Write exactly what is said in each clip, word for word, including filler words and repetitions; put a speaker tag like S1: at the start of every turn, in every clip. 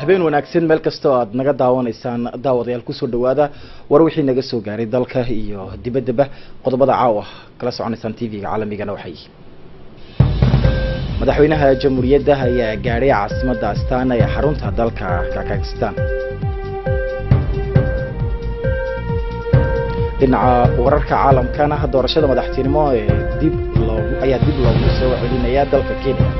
S1: habeen wanaagsan meel kasta oo aad naga daawanaysaan daawadayaal ku soo dhawaada war wixii naga soo gaaray dalka iyo dibadaba qodobada caawa kala soconaysaan T V-ga caalamigana waxay madaxweynaha jamhuuriyadda ayaa gaaray caasimadda Astana ee xarunta dalka Kazakhstan dhinaca wararka caalamkana doorashada madaxtinimo ee dib loo ayaa dib loogu soo celinaya dalka Kenya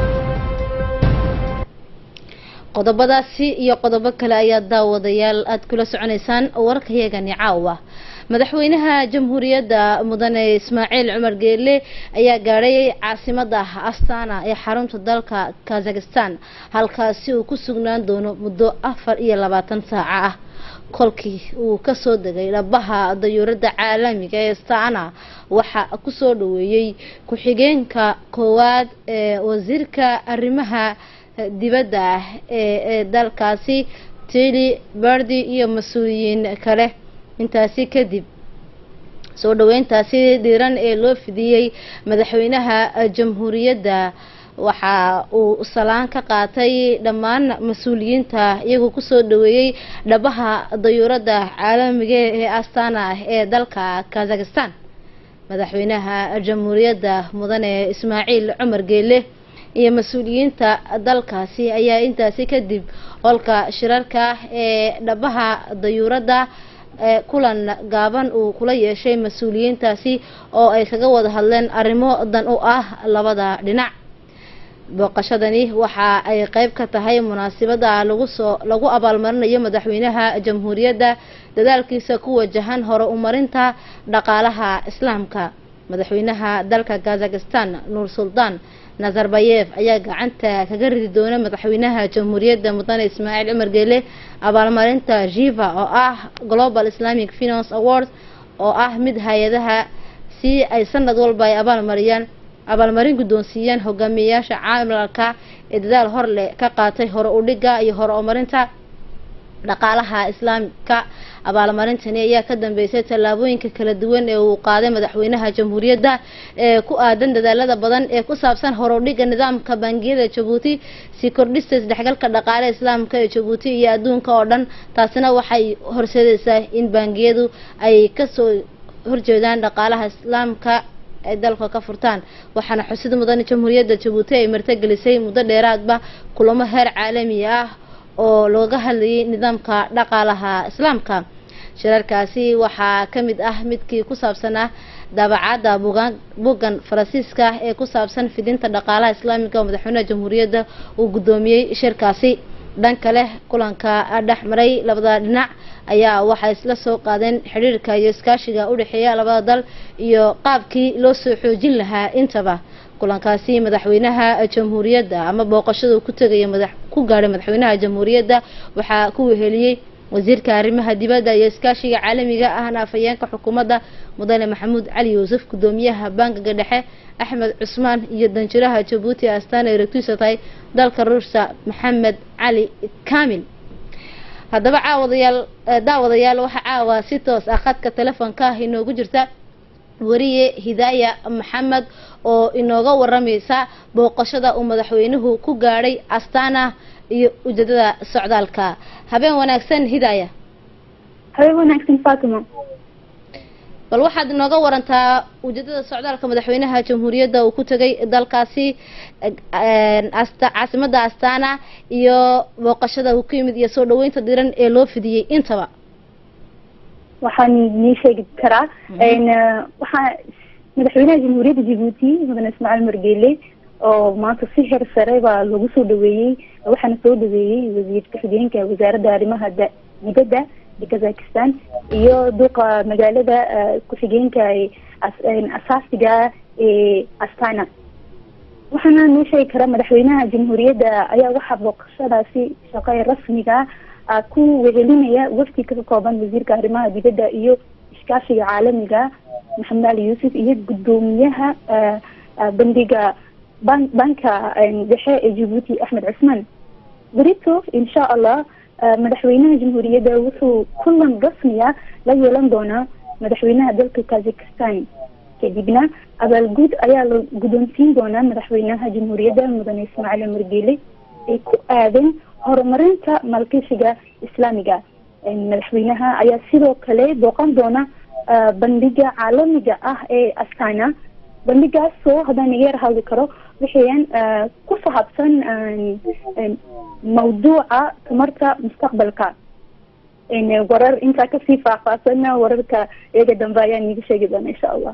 S2: qodobadaasi iyo qodobo kale ayaa daawadayaal aad kula soconaysaan warkayagani caawa madaxweynaha jamhuuriyadda mudane Ismaaciil Cumar Geelle ayaa gaaray caasimadda Astana ee xarunta dalka Kazakhstan halkaasi uu ku sugnaan doono muddo afar iyo labaatan saac ah kolkii uu ka soo degay labaha dayuurada caalamiga ee Astana waxa ku soo dhaweeyay ku-xigeenka koowaad ee wasiirka arrimaha dibadda ee dalkaasi Tili Bardi iyo mas'uuliyiin kale intaasi kadib soo dhaweyntaasi diiran ee loo fidiyay madaxweynaha jamhuuriyadda waxa uu salaan ka qaatay dhammaan mas'uuliyiinta iyagu ku soo dhaweeyay dhabaha dayuurada caalamiga ee Astana ee dalka Kazakhstan madaxweynaha jamhuuriyadda mudane Ismaaciil Cumar Geelle iyo mas'uuliyiinta dalkaasi ayaa intaasi kadib holka shirarka ee dhabaha dayuurada kulan gaaban uu kula yeeshay mas'uuliyiintaasi oo ay kaga wada hadleen arrimo dan u ah labada dhinac booqashadani waxa ay qayb ka tahay munaasabada lagu soo lagu abaalmarinayo madaxweynaha jamhuuriyadda dadaalkiisa ku wajahan hore u marinta dhaqaalaha islaamka madaxweynaha dalka Kazakhstan Nur Sultan Nazarbayev ayaa gacanta kaga ridi doona madaxweynaha jamhuuriyadda mudane Ismaaciil Cumar Geelle abaalmarinta Jiva oo ah Global Islamic Finance Award oo ah mid hay'adaha si ay sanad walba ay abaalmariyaan abaalmarin guddoonsiiyaan hogaamiyayaasha caalamka ee dadaal hor leh ka qaatay hore u dhiga iyo hore u marinta dhaqaalaha islaamka abaalmarintani ayaa ka dambeysay tallaabooyinka kala duwan ee uu qaaday madaxweynaha jamhuuriyadda ee ku aadan dadaalada badan ee ku saabsan hore u dhiga nidaamka bangiyada Djibouti si kordhista isdhexgalka dhaqaalaha islaamka ee Djibouti iyo adduunka oo dhan taasina waxay horseedaysaa in bangiyadu ay ka soo horjeedaan dhaqaalaha islaamka ay dalka ka furtaan waxaana xusid mudan jamhuuriyadda Djibouti ay martigelisay muddo dheeraadba kulamo heer caalami ah oo looga hadlayay nidaamka dhaqaalaha islaamka shirarkaasi waxaa ka mid ah midkii ku saabsan ah daabacada buugan Faransiiska ee ku saabsan fidinta dhaqaalaha islaamiga oo madaxweynaha jamhuuriyadda uu gudoomiyay shirkaasi dhanka leh kulanka dhaxmaray labada dhinac ayaa waxay isla soo qaadeen xiriirka iyo iskaashiga u dhaxeeya labada dal iyo qaabkii loo soo xoojin lahaa intaba kulankaasi madaxweynaha jamhuuriyadda ama booqashada ku tagay madax ku gaaray madaxweynaha jamhuuriyadda waxa ku weheliyay wasiirka arrimaha dibadda iyo iskaashiga caalamiga ahna afayeenka xukuumadda mudane Maxamuud Cali Yuusuf gudoomiyaha bangiga dhexe Axmed Cusmaan iyo danjiraha Djibouti Astana ee ragtiisatay dalka Ruushka Maxamed Cali Kamil haddaba caawadayaal daawadayaal waxa caawa si toos ah khadka telefoonka inoogu jirta wariye Hidaaya Maxamed oo inooga waramaysa booqashada uu madaxweynuhu ku gaaray Astana iyo ujeedada socdaalka habeen wanaagsan Hidaaya
S3: habeen wanaagsan Fatima
S2: bal waxaad inooga warantaa ujeedada socdaalka madaxweynaha jamhuuriyadda uu ku tagay dalkaasi caasimadda Astana iyo booqashada uu ku yimid iyo soo dhaweynta diiran ee loo fidiyay intaba
S3: waxaan nii sheegi karaa in waxa madaxweynaha jamhuuriyadda Djibouti mudane Ismaaciil Cumar Geelle oo maanta si heer sare baa lagu soo dhaweeyay waxaana soo dhaweeyay wasiirka xigeenka wasaaradda arrimaha dibadda ee Kazakhstan iyo duqa magaalada ku-xigeenka asaasiga ee Astana waxaana noo sheegi karaa madaxweynaha jamhuuriyadda ayaa waxa booqashadaasi shaqo rasmiga ah ku wehelinaya wafdi ka kooban wasiirka arrimaha dibadda iyo iskaashiga caalamiga Maxamed Cali Yuusuf iyo gudoomiyaha bandiga banka dhexe ee Djibouti Axmed Cusmaan berito insha Allah madaxweynaha jamhuuriyadda wuxuu kulan rasmi ah la yeelan doonaa madaxweynaha dalka Kazakhstan kadibna abaalgud ayaa la guddoonsiin doonaa madaxweynaha jamhuuriyadda mudane Ismaaciil Cumar Geelle ay ku aadan horumarinta maalgashiga islaamiga madaxweynaha ayaa sidoo kale booqan doona bandhiga caalamiga ah ee Astana bandhigaas oo haddaan iga hadli karo wixii ku saabsan mawduuca tamarta mustaqbalka in warar inta ka sii faahfaahsan wararka iyaga dambe ayaan iga sheegi doonaa insha Allah.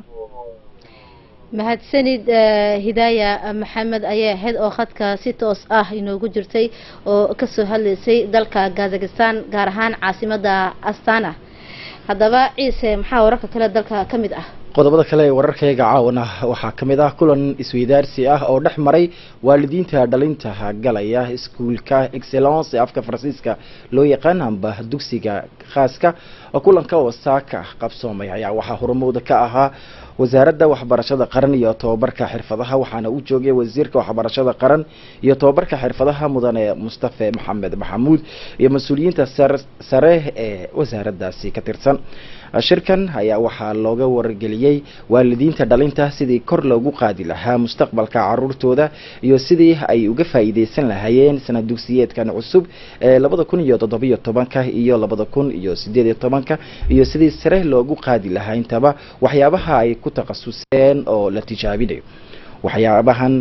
S2: mahadsanid Hidaaya Maxamed ayaa ahayd oo khadka si toos ah inoogu jirtay oo ka soo hadlaysay dalka Kazakhstan gaar ahaan caasimadda Astana. haddaba ciise maxaa wararka kale dalka ka mid ah?
S1: qodobada kale ee wararkayga caawana waxaa ka mid ah kulan isweydaarsi ah oo dhex maray waalidiinta dhalinta galaya iskuulka Excellence ee afka Faransiiska loo yaqaan amba dugsiga khaaska kulanka oo saaka qabsoomay ayaa waxaa horumowda ka ahaa wasaaradda waxbarashada qaran iyo tababarka xirfadaha waxaana uu joogay wasiirka waxbarashada qaran iyo tababarka xirfadaha mudane Mustafa Maxamed Maxamuud iyo mas'uuliyiinta sare ee wasaaraddaasi ka tirsan. shirkan ayaa waxaa looga wargeliyay waalidiinta dhalinta sidii kor loogu qaadi lahaa mustaqbalka caruurtooda iyo sidii ay uga faa'iideysan lahaayeen sanad dugsiyeedkan cusub ee labada kun iyo toddoba iyo tobanka iyo labada kun iyo siddeed iyo tobanka iyo sidii sare loogu qaadi lahaa intaba waxyaabaha ay ku takhasuseen oo la tijaabinayo. waxyaabahan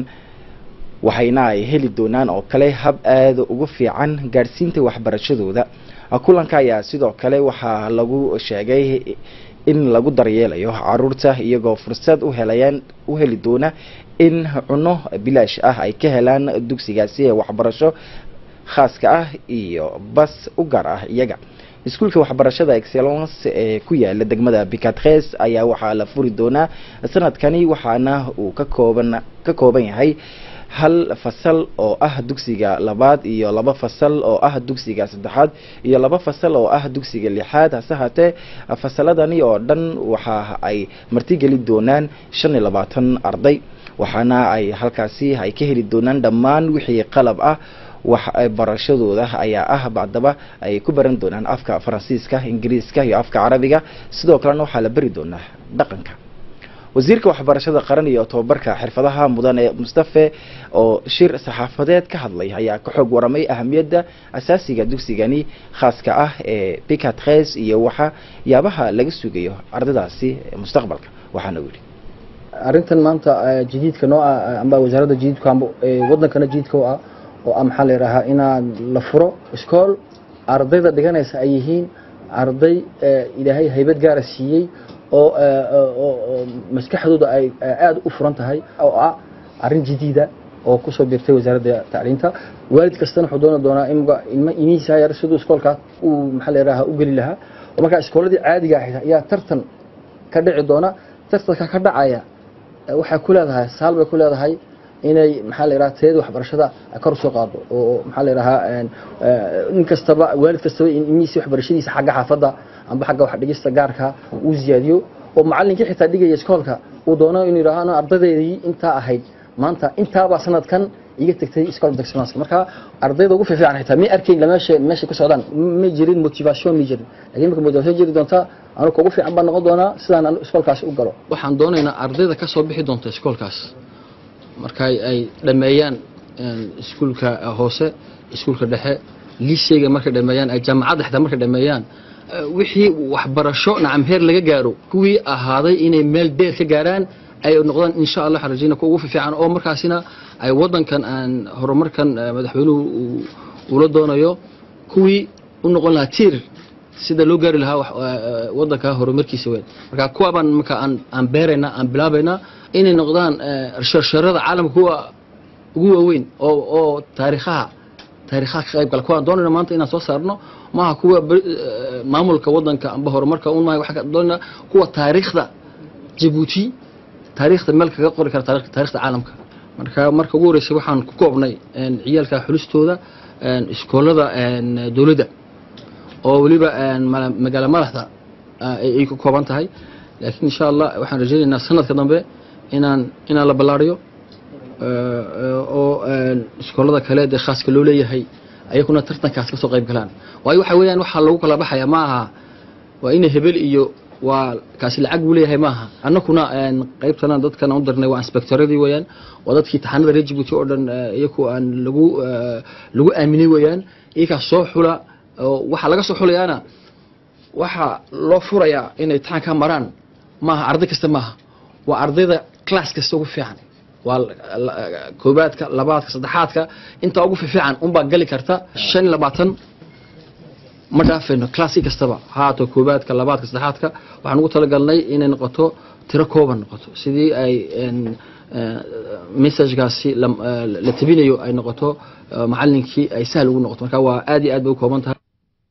S1: waxayna ay heli doonaan oo kale hab aad ugu fiican gaarsiinta waxbarashadooda. kulanka ayaa sidoo kale waxaa lagu sheegay in lagu daryeelayo caruurta iyagoo fursad u helayaan u heli doona in cunno bilaash ah ay ka helaan dugsigaasi ee waxbarasho khaaska ah iyo bas u gaar ah iyaga. iskuulka waxbarashada Excellence ee ku yaala degmada Bicatres ayaa waxaa la furi doonaa sanadkani waxaana uu ka kooban ka kooban yahay hal fasal oo ah dugsiga labaad iyo laba fasal oo ah dugsiga saddexaad iyo laba fasal oo ah dugsiga lixaad. hase haatee fasaladani oo dhan waxa ay martigeli doonaan shan iyo labaatan arday waxaana ay halkaasi ay ka heli doonaan dhammaan wixii qalab ah wax barashadooda ayaa ah bacdaba ay ku baran doonaan afka Faransiiska, Ingiriiska iyo afka Carabiga. sidoo kalena waxaa la bari doonaa dhaqanka. wasiirka waxbarashada qaran iyo tababarka xirfadaha mudane Mustafa oo shir saxaafadeed ka hadlay ayaa ka xog waramay ahamiyadda asaasiga dugsigani khaaska ah ee Bicatres iyo waxa yaabaha laga sugayo ardaydaasi mustaqbalka. waxaana wili
S4: arintan maanta jadiidka nooca amba wasaaradda jadiidka amba wadankana jadiidka oo ah oo am xal yaraha inaan la furo iskool ardayda dhiganaysa ay yihiin arday ilaahay haybad gaar ah siiyay oo maskaxdooda ay aad u furan tahay oo ah arin jadiida oo ku soo biirtay wasaaradda tacliinta. waalid kastana wuxuu doon doonaa in ilma iniisa yar sidoo iskoolka uu maxal yaraha u gali lahaa oo marka iskooladii caadiga ah ayaa tartan ka dhici doona. tartanka ka dhacaya waxa ku leedahay saalba ku leedahay inay maxal yaraha teed waxbarashada kor soo qaado oo maxal yaraha in kastaba waalid kastaba iniisa waxbarashadiisa xagga xaafadda amba xagga wax dhigista gaarka uu ziyaadiyo oo macallinkii xitaa dhigaya iskoolka uu doono inuu yiraahdo ardadeedii inta ahayd maanta inta ba sanadkan iga tagtay iskool Excellence. marka ardayda ugu fiican xitaa ma arkay la meesha meesha ka socdaan ma jirin motivation ma jirin laakiin marka motivation jiri doonta anigu ugu fiican baan noqon doonaa sidaan aan iskoolkaas u galo. waxaan doonaynaa ardayda ka soo bixi doonta iskoolkaas marka ay dhameeyaan iskuulka hoose iskuulka dhexe liiseyga marka dhameeyaan ay jaamacadda xitaa marka dhameeyaan wixii waxbarasho nacam heer laga gaaro kuwii ahaaday inay meel dheer ka gaaraan ay noqdaan insha Allah xarajina ku ugu fiican oo markaasina ay wadankan aan horumarkan madaxweynuhu uu la doonayo kuwii u noqon lahaa tiir sida loo gaari lahaa wadanka horumarkiisa weyn. marka kuwa baan marka aan aan beerayna aan bilaabayna inay noqdaan sharsharada caalamka kuwa ugu waaweyn oo oo taariikhaha taariikhaha ka qayb gala kuwa doonayna maanta inaan soo saarno maaha kuwa maamulka wadanka amba horumarka uu maahay waxa ka doonayna kuwa taariikhda Djibouti taariikhda meel kaga qori kara taariikhda caalamka. marka marka ugu horeysay waxaan ku koobnay ciyalka xulistooda iskoolada dawladda oo waliba magaala madaxda ay ku kooban tahay laakiin insha Allah waxaan rajaynaynaa sanadka dambe inaan inaan la ballaariyo oo iskoolada kale ee khaaska loo leeyahay ayaguna tartankaas ka soo qayb galaan. waayo waxa weeyaan waxa lagu kala baxaya ma aha waa in hebel iyo waa kaasi lacag uu leeyahay maaha annakuna qaybtana dadkan u darnay waa inspectoradii weeyaan waa dadkii taxanada reer Djibouti oo dhan iyagu aan lagu lagu aaminay weeyaan iyaga soo xula waxa laga soo xulayaana waxa loo furayaa inay taxan ka maraan maaha arday kasta maaha waa ardayda class kasta ugu fiican waa koobaadka labaadka saddexaadka inta ugu fiican un baa gali karta shan iyo labaatan ma dhaafayno classic kastaba haato koobaadka labaadka saddexaadka waxaan ugu talagalnay inay noqoto tiro kooban noqoto sidii ay message-gaasi la tabinayo ay noqoto macallinkii ay sahal ugu noqoto marka waa aad iyo aad bay u kooban tahay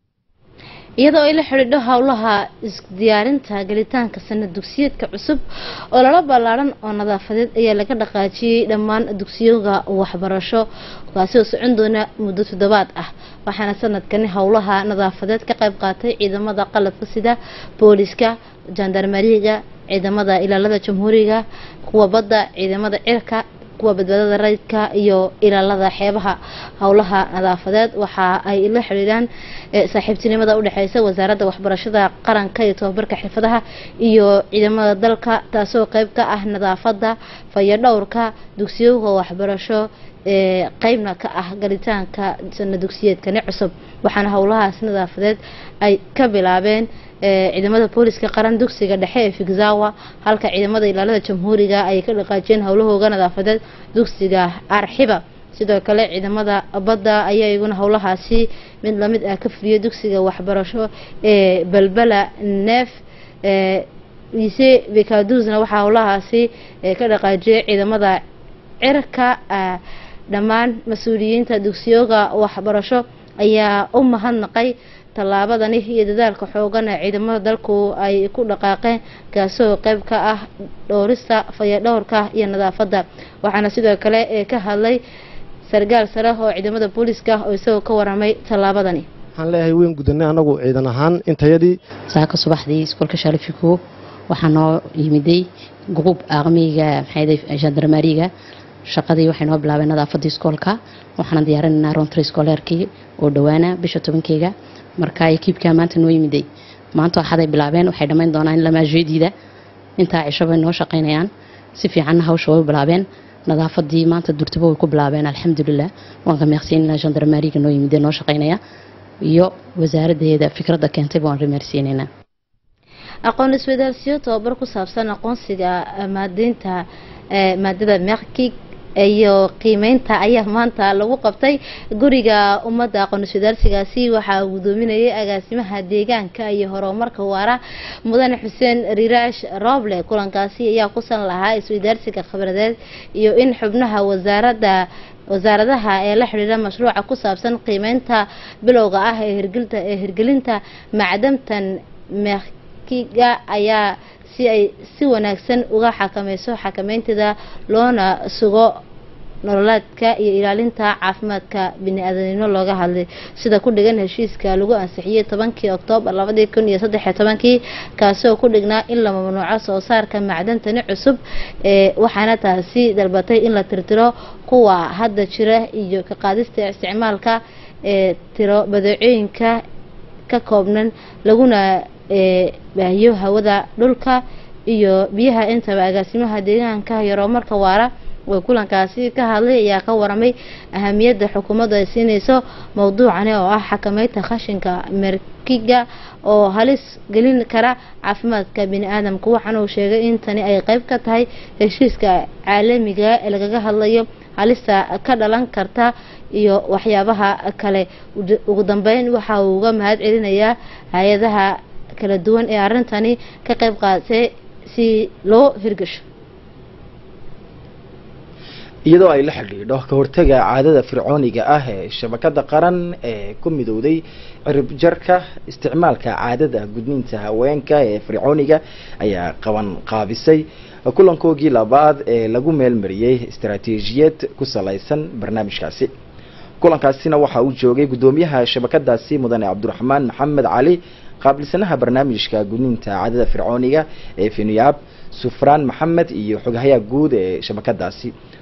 S2: iyadoo ay la xidhiidho howlaha isdiyaarinta galitaanka sanad dugsiyeedka cusub oo lala ballaaran oo nadaafadeed ayaa laga dhaqaajiyay dhammaan dugsiyada waxbarasho kaasi oo socon doona muddo toddobaad ah waxaana sanadkan howlaha nadaafadeed ka qayb qaatay ciidamada qalabka sida booliska jandarmeriga ciidamada ilaalada jamhuuriga kuwa badda ciidamada cirka kuwa badbaadada rayidka iyo ilaalada xeebaha howlaha nadaafadeed waxa ay la xiriiraan saaxiibtinimada u dhaxaysa wasaaradda waxbarashada qaranka iyo tababarka xirfadaha iyo ciidamada dalka taasoo qayb ka ah nadaafada fayadhowrka dugsiyada waxbarasho ee qaybna ka ah galitaanka sanad dugsiyeedkani cusub waxaana howlahaas nadaafadeed ay ka bilaabeen ciidamada booliska qaran dugsiga dhexe ee Figzawa halka ciidamada ilaalada jamhuuriga ay ka dhaqaajeen howlahooda nadaafadeed dugsiga Arxiba sidoo kale ciidamada badda ayaa iyaguna howlahaasi mid la mid ah ka fuliyay dugsiga waxbarasho ee Balbala Neef ee lycée Bekaduzna waxa howlahaasi ka dhaqaajiyay ciidamada cirka dhammaan mas'uuliyiinta dugsiyoga waxbarasho ayaa u mahadnaqay tallaabadani iyo dadaalka xoogan ee ciidamada dalku ay ku dhaqaaqeen kaasoo qayb ka ah dhowrista fayadhowrka iyo nadaafadda waxaana sidoo kale ee ka hadlay sargaal sare oo ciidamada booliska oo isagoo ka waramay tallaabadani
S5: waxaan leeyahay weyn gudanay anagu ciidan ahaan intayadii
S6: saaka subaxdii iskoolka Sharifiko waxaan noo yimiday group armiga maxayday gendarmeriga shaqadii waxay noo bilaabeen nadaafadda iskoolka waxaan diyaarinaynaa rontri iskoolarkii oo dhawaana bisha tobankeega marka ekiibka maanta noo yimiday maanta waxay bilaabeen waxay dhameyn doonaan in lama jeedida inta cishaba noo shaqeynayaan si fiican hawsha way bilaabeen nadaafadii maanta durtaba way ku bilaabeen alxamdulillah waan ka meeqsiinaa gendarmeriga noo yimiday noo shaqeynaya iyo wasaaradda fikradda keentay waan remerciyeynaa
S2: aqoon isweydaarsiyo tababar ku saabsan aqoonsiga maadaynta maadada meqkig iyo qiimeynta ayaa maanta lagu qabtay guriga ummadda aqoon isweydaarsigaasi waxaa gudoominayay agaasimaha deegaanka iyo horumarka waara mudane xuseen riiraash rooble kulankaasi ayaa kusan lahaa isweydaarsiga khibradeed iyo in xubnaha wasaaradda wasaaradaha ee la xiriira mashruuca ku saabsan qiimeynta bilowga ah ee hirgelinta ee hirgelinta macdamtan meqkiga ayaa si ay si wanaagsan uga xakamayso xakameyntada loona sugo nololeedka iyo ilaalinta caafimaadka bini'aadanimo looga hadlay sida ku dhigan heshiiska lagu ansixiyay tobankii Oktoobar labada kun iyo saddex iyo toban kaasoo ku dhignaa in la mamnuuco soo saarka macdantani cusub ee waxaana taasi dalbatay in la tirtiro kuwa hadda jira iyo ka qaadista isticmaalka ee tiro badeecooyinka ka koobnan laguna ee baahiyo hawada dhulka iyo biyaha intaba agaasimaha deegaanka iyo horumarka waara way kulankaasi ka hadlay ayaa ka waramay ahamiyadda xukuumadda ay siinayso mowduucani oo ah xakameynta khashinka meqkiga oo halis gelin kara caafimaadka bini'aadamka waxaana uu sheegay in tani ay qayb ka tahay heshiiska caalamiga ee lagaga hadlayo halista ka dhalan karta iyo waxyaabaha kale ugu dambeyn waxa uu uga mahad celinayaa hay'adaha kala duwan ee arintani ka qayb qaatay si loo hirgasho
S1: iyadoo ay la xidhiidho ka hortaga caadada fircooniga ah ee shabakada qaran ee ku midowday cirib jarka isticmaalka caadada gudniinta haweenka ee fircooniga ayaa qaban qaabisay kulankoogii labaad ee lagu meelmariyay istaraatiijiyad ku salaysan barnaamijkaasi kulankaasina waxa uu joogay gudoomiyaha shabakadaasi mudane cabdiraxmaan maxamed cali qaabilsanaha barnaamijka gudniinta caadada fircooniga ee Finiyaab Sufraan Maxamed iyo xogaha guud ee shabakadaasi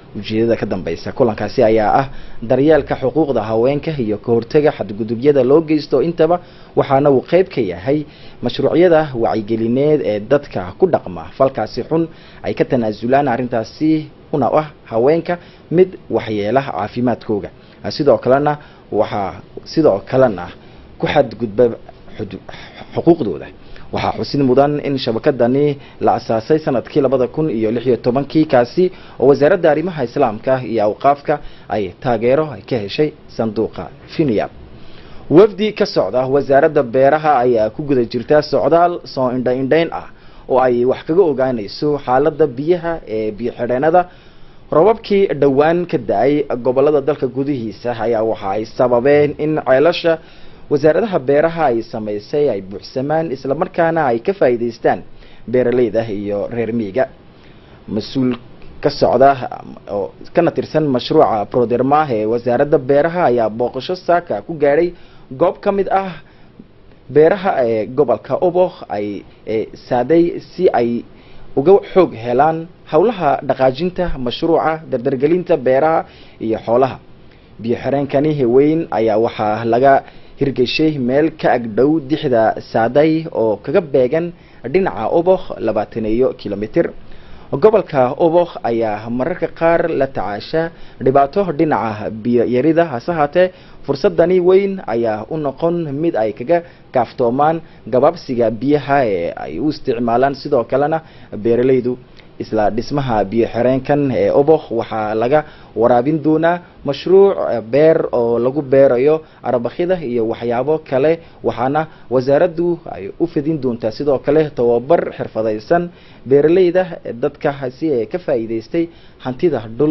S1: ujeedada ka dambeysa kulankaasi ayaa ah daryeelka xuquuqda haweenka iyo ka hortaga xadgudubyada loo geysto intaba waxaana uu qayb ka yahay mashruucyada wacyigelineed ee dadka ku dhaqma falkaasi xun ay ka tanaasulaan arrintaasi una ah haweenka mid waxyeelaha caafimaadkooga sidoo kalena waxaa sidoo kalena ku xadgudba xuquuqdooda waxaa xusid mudan in shabakadani la asaasay sanadkii labada kun iyo lix iyo tobankii kaasi oo wasaaradda arrimaha islaamka iyo awqaafka ay taageero ay ka heshay sanduuqa finiab wafdi ka socda wasaaradda beeraha ayaa ku guda jirta socdaal soo indha indhayn ah oo ay wax kaga ogaanayso xaaladda biyaha ee biyo xidheenada robabkii dhowaan ka da-ay gobolada dalka gudihiisa ayaa waxa ay sababeen in ceelasha wasaaradaha beeraha ay sameysay ay buuxsamaan isla markaana ay ka faa'iideystaan beeralayda iyo reer miyiga mas-uul ka socda oo kana tirsan mashruuca Proderma ee wasaaradda beeraha ayaa booqasho saaka ku gaaray goob ka mid ah beeraha ee gobolka Oboh ay saaday si ay uga xoog helaan hawlaha dhaqaajinta mashruuca dardargelinta beeraha iyo xoolaha biyo xireenkani weyn ayaa waxaa laga hirgashay meel ka ag dhow dixda saaday oo kaga beegan dhinaca Oboh labaatan iyo kilomitir gobolka Oboh ayaa mararka qaar la tacaasha dhibaato dhinaca biyo yarida hase haatee fursadani weyn ayaa u noqon mid ay kaga kaaftoomaan gabaabsiga biyaha ee ay u isticmaalaan sidoo kalena beeralaydu isla dhismaha biyo xireenkan ee Oboh waxaa laga waraabin doonaa mashruuc beer oo lagu beerayo arbakhida iyo waxyaabo kale waxaana wasaaraddu ay u fidin doontaa sidoo kale tababar xirfadaysan beeralayda dadka si ay ka faa'iideystay hantida dhul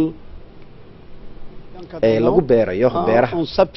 S1: ee lagu beerayo beeraha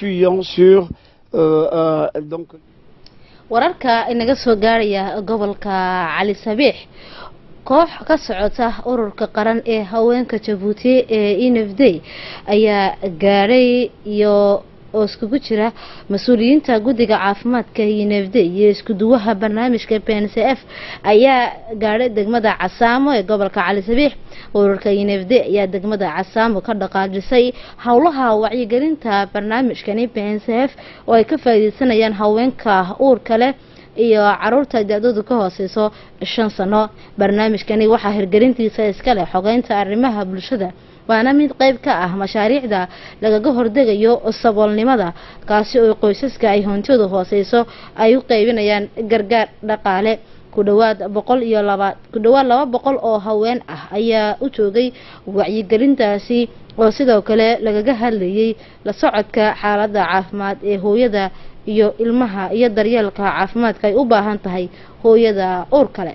S2: wararka inaga soo gaaraya gobolka Cali Sabiix koox ka socota ururka qaran ee haweenka Djibouti ee N F D ayaa gaaray iyo oo iskugu jira mas'uuliyiinta guddiga caafimaadka N F D iyo isku duwaha barnaamijka P N C F ayaa gaaray degmada Casaamo ee gobolka Cali Sabiix ururka N F D ayaa degmada Casaamo ka dhaqaajisay hawlaha wacyigelinta barnaamijkani P N C F oo ay ka faa'iideysanayaan haweenka uurka leh iyo caruurta da'doodu ka hooseyso shan sano barnaamijkani waxa hirgelintiisa iska leh xogeynta arrimaha bulshada waana mid qayb ka ah mashaariicda lagaga hordegayo saboolnimada kaasi oo qoysaska ay hoontoodu hooseyso ay u qaybinayaan gargaar dhaqaale ku dhawaad boqol iyo laba ku dhawaad laba boqol oo haween ah ayaa u joogay wacyigelintaasi oo sidoo kale lagaga hadlayay la socodka xaaladda caafimaad ee hooyada iyo ilmaha iyo daryeelka caafimaadka ay u baahan tahay hooyada uur kale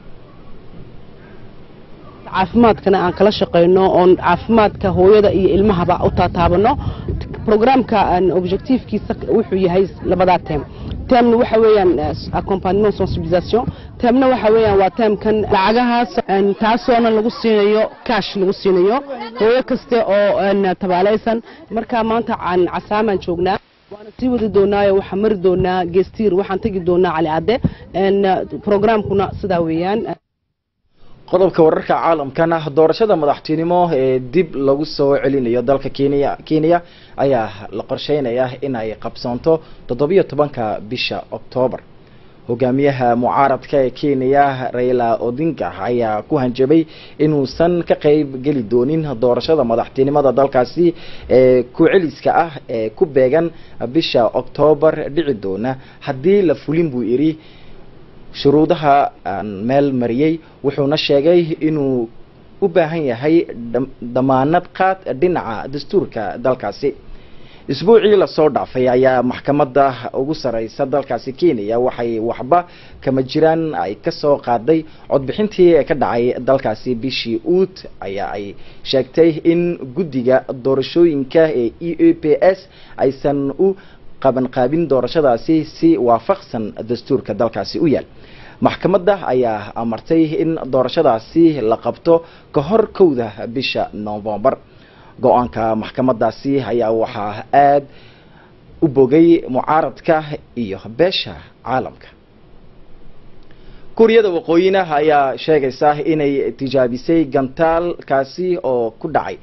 S7: caafimaadkana aan kala shaqeyno oo caafimaadka hooyada iyo ilmahaba u taataabano programka aan objectivekiisa wuxuu yahay labada team teamna waxa weeyaan accompagnement sensibilisation teamna waxa weeyaan waa teamkan lacagahaas taasoona lagu siinayo cash lagu siinayo hooyo kaste oo tabaaleysan marka maanta aan Casaamaan joognaa waana sii wadi doonaa waxa mari doonaa geestiir waxaan tagi doonaa Cali Cadde in programkuna sida weeyaan
S1: qodobka wararka caalamkana doorashada madaxtinimo ee dib lagu soo celinayo dalka Kenya Kenya ayaa la qorsheynayaa in ay qabsanto toddoba iyo tobanka bisha October hogaamiyaha mucaaradka ee Kenya Raila Odinga ayaa ku hanjabay inuusan ka qayb gali doonin doorashada madaxtinimada dalkaasi ee ku celiska ah ee ku beegan bisha October dhici doona haddii la fulin buu yiri shuruudaha meel mariyay wuxuuna sheegay inuu u baahan yahay damaanad qaad dhinaca dastuurka dalkaasi isbuucii la soo dhaafay ayaa maxkamadda ugu sareysa dalkaasi Kenya waxay waxba kama jiraan ay ka soo qaaday codbixintii ka dhacay dalkaasi bishii Août ayaa ay sheegtay in guddiga doorashooyinka ee E A P S aysan u qaban qaabin doorashadaasi si waafaqsan dastuurka dalkaasi u yaal maxkamadda ayaa amartay in doorashadaasi la qabto ka hor kowda bisha November go'aanka maxkamaddaasi ayaa waxaa aad u bogay mucaaradka iyo beesha caalamka Kuuriyada Waqooyiga ayaa sheegaysa inay tijaabisay gantaal kaasi oo ku dhacay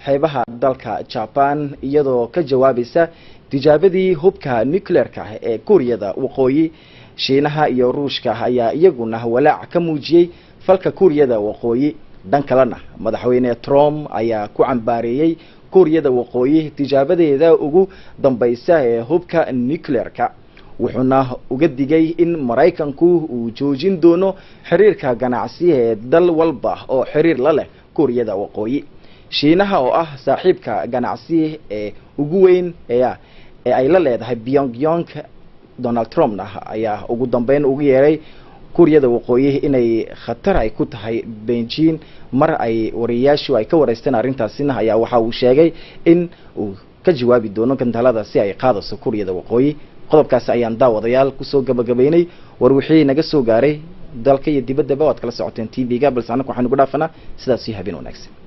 S1: xeebaha dalka Japan iyadoo ka jawaabaysa tijaabadii hubka nuclear-ka ee Kuuriyada Waqooyi. Shiinaha iyo Ruushka ayaa iyaguna walaac ka muujiyay falka Kuuriyada Waqooyi. dhan kalena madaxweyne Trump ayaa ku cambaareeyay Kuuriyada Waqooyi tijaabadeeda ugu dambaysa ee hubka nuclear-ka, wuxuuna uga digay in Mareykanku uu joojin doono xiriirka ganacsi ee dal walba oo xiriir la leh Kuuriyada Waqooyi. Shiinaha oo ah saaxiibka ganacsi ee ugu weyn ee ay la leedahay Pyongyang, Donald Trump ayaa ugu dambeyn ugu yeeray Kuuriyada Waqooyi inay khatar ay ku tahay Beijing. mar ay wariyaashu ay ka wareysteen arrintaasina ayaa waxa uu sheegay in uu ka jawaabi doono gantaalada si ay qaadaso Kuuriyada Waqooyi. qodobkaas ayaan daawadayaal kusoo gabagabeynay war wixii naga soo gaaray dalka iyo dibaddaba waad kala socoteen T V-ga, balse anagu waxaan ugu dhaafanaa sidaas iyo habeen wanaagsan.